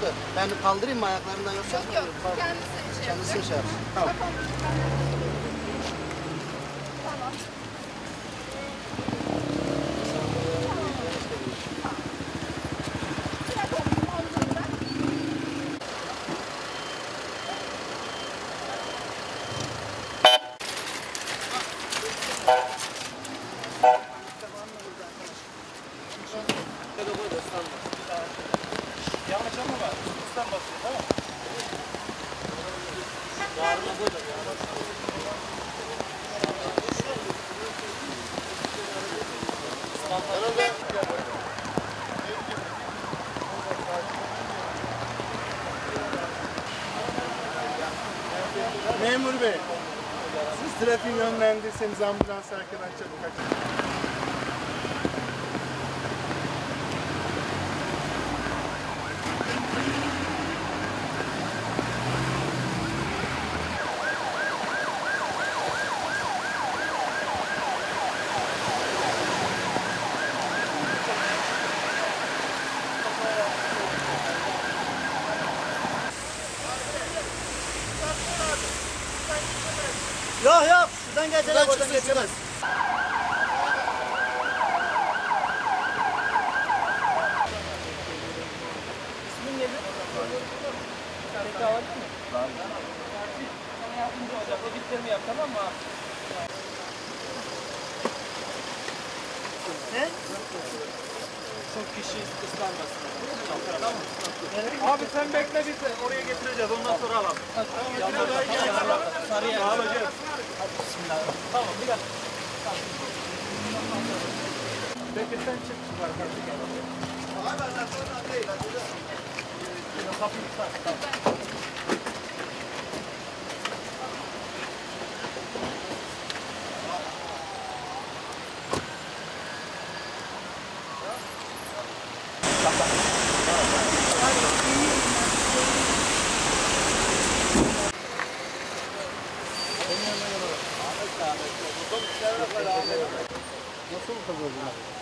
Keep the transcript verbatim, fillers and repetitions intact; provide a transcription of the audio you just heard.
da. Ben kaldırayım mı ayaklarından yoksa? Yok yok. Kendisi şey Kendisi yapacak. şey yapsın. Tamam. Tamam. Bırak onu, omzunu bırak. Yanlış anlama. Üstten basıyor, tamam mı? Yarına böyle. Memur bey, siz trafiği yönlendirseniz ambulans arkadan çabuk açın. Yok yok. Şuradan geçecek, oradan geçemez. İsmin neydi? Tekrar alabilir mi? Var. Sana yardımcı olacak. O bitlerimi yap, tamam mı abi? Ne? Çok kişi ıslanmasın. Tamam mı? Abi sen bekle biz oraya getireceğiz. Ondan sonra alalım. Sarıya alacağız. Bismillah. Tamam bir dakika. Peki sen çık çıkar. Abi ben sonra değil. Kapıyı sar. Nasıl kazandılar?